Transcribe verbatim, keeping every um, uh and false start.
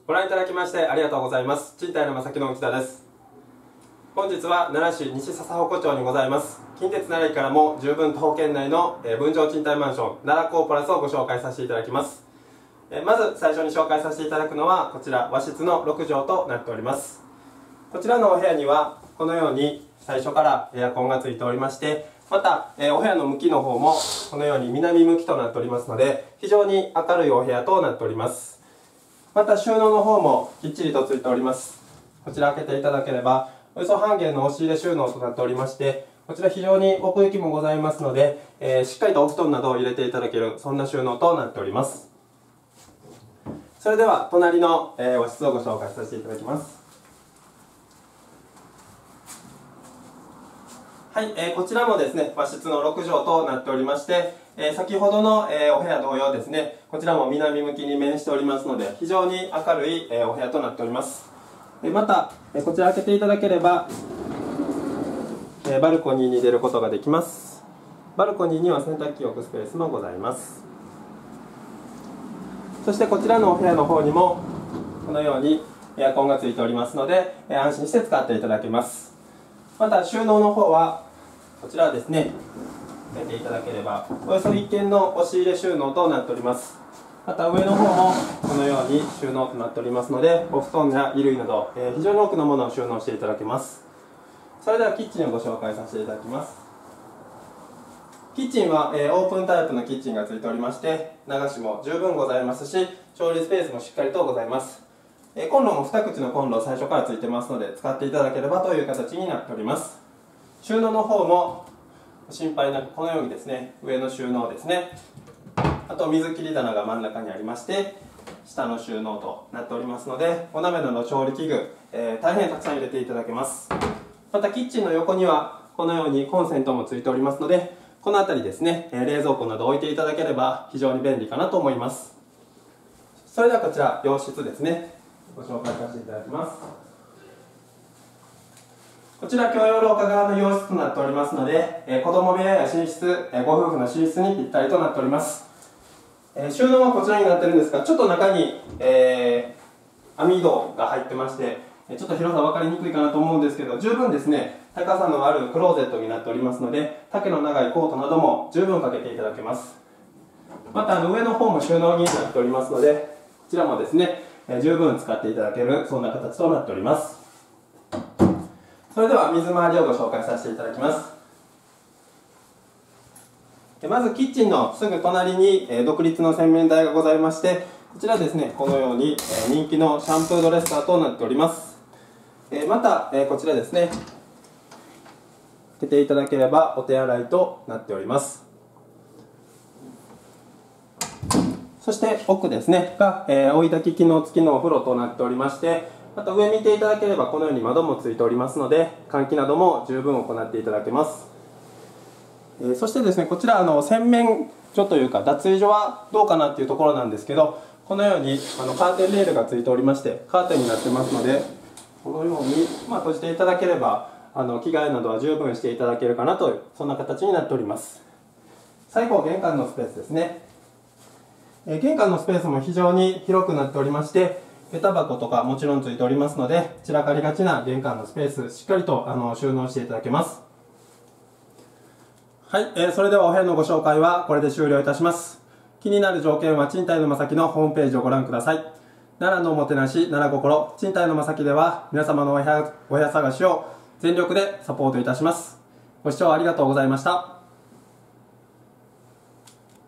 ご覧いただきましてありがとうございます。賃貸の正木の内田です。本日は奈良市西笹鉾町にございます近鉄奈良駅からも十分徒歩圏内の分譲賃貸マンション奈良コープラスをご紹介させていただきます。まず最初に紹介させていただくのはこちら和室のろく畳となっております。こちらのお部屋にはこのように最初からエアコンがついておりまして、またお部屋の向きの方もこのように南向きとなっておりますので非常に明るいお部屋となっております。また収納の方もきっちりとついております。こちら開けていただければおよそ半径の押し入れ収納となっておりまして、こちら非常に奥行きもございますので、えー、しっかりとお布団などを入れていただけるそんな収納となっております。それでは隣の、えー、和室をご紹介させていただきます。はい、えー、こちらもですね和室のろく畳となっておりまして、えー、先ほどの、えー、お部屋同様ですね、こちらも南向きに面しておりますので非常に明るい、えー、お部屋となっております。えー、また、えー、こちら開けていただければ、えー、バルコニーに出ることができます。バルコニーには洗濯機を置くスペースもございます。そしてこちらのお部屋の方にもこのようにエアコンがついておりますので、えー、安心して使っていただけます。また収納の方はこちらですね、見ていただければおよそいっけんの押し入れ収納となっております。また上の方もこのように収納となっておりますのでお布団や衣類など、えー、非常に多くのものを収納していただけます。それではキッチンをご紹介させていただきます。キッチンは、えー、オープンタイプのキッチンがついておりまして流しも十分ございますし調理スペースもしっかりとございます。えー、コンロもに口のコンロ最初からついてますので使っていただければという形になっております。収納の方も心配なくこのようにですね上の収納ですね、あと水切り棚が真ん中にありまして下の収納となっておりますのでお鍋などの調理器具、えー、大変たくさん入れていただけます。またキッチンの横にはこのようにコンセントもついておりますのでこの辺りですね冷蔵庫など置いていただければ非常に便利かなと思います。それではこちら洋室ですねご紹介させていただきます。こちら共用廊下側の洋室となっておりますので、えー、子供部屋や寝室、えー、ご夫婦の寝室にぴったりとなっております。えー、収納はこちらになってるんですがちょっと中に、えー、網戸が入ってましてちょっと広さ分かりにくいかなと思うんですけど十分ですね高さのあるクローゼットになっておりますので丈の長いコートなども十分かけていただけます。またあの上の方も収納になっておりますのでこちらもですね、えー、十分使っていただけるそんな形となっております。それでは水回りをご紹介させていただきます。まずキッチンのすぐ隣に独立の洗面台がございましてこちらですねこのように人気のシャンプードレッサーとなっております。またこちらですね開けていただければお手洗いとなっております。そして奥ですねが追い焚き機能付きのお風呂となっておりましてまた上見ていただければこのように窓もついておりますので換気なども十分行っていただけます。えー、そしてですねこちらあの洗面所というか脱衣所はどうかなっていうところなんですけどこのようにあのカーテンレールがついておりましてカーテンになってますのでこのように、まあ、閉じていただければあの着替えなどは十分していただけるかなというそんな形になっております。最後玄関のスペースですね。えー、玄関のスペースも非常に広くなっておりまして下駄箱とかもちろんついておりますので散らかりがちな玄関のスペースしっかりとあの収納していただけます。はい、えー、それではお部屋のご紹介はこれで終了いたします。気になる条件は賃貸のまさきのホームページをご覧ください。奈良のおもてなし奈良心賃貸のまさきでは皆様のお部屋、お部屋探しを全力でサポートいたします。ご視聴ありがとうございました。